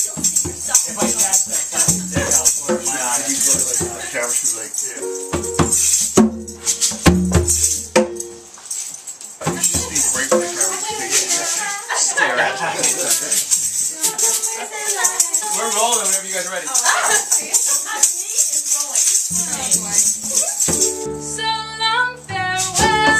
If I catch that plastic dick out for my eye, you go like the camera should be like, yeah. You should speak right to the camera. Stare at it. We're rolling whenever you guys are ready. So long, farewell.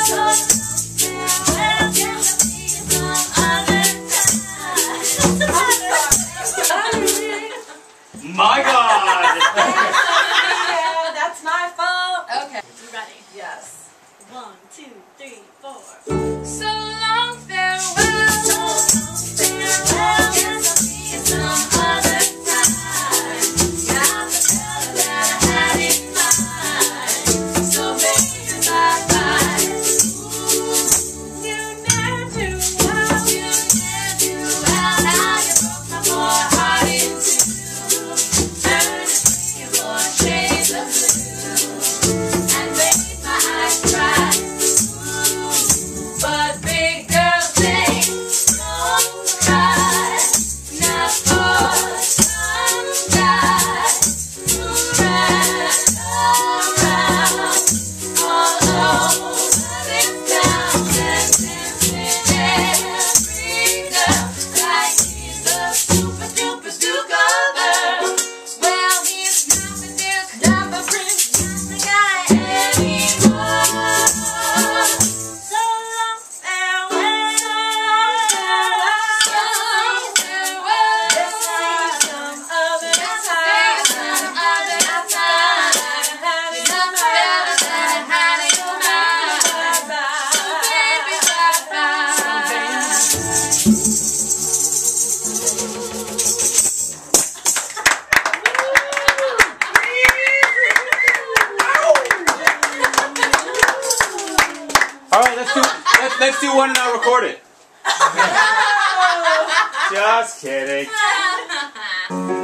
My God! Yeah, that's my fault. Okay, you ready? Yes. 1, 2, 3, 4. So long, farewell. Guess I'll see you some other time. Got the girl that I had in mind. So baby, bye-bye. You never do well. You never do well. Now you broke my poor heart in two. Turn to see your shades of blue. And made my eyes dry. But big girls say, don't cry. Not for some guy who ran around all over this town and dancing every girl like he's a super duper girl. Well, he's not the Duke, not the Prince, not the guy anymore. So long, farewell. So long, farewell. Let's see some other time. Some other time. Having some better than having your mind. Bye-bye. So baby, All right, let's do one and I'll record it. Just kidding. bye-bye.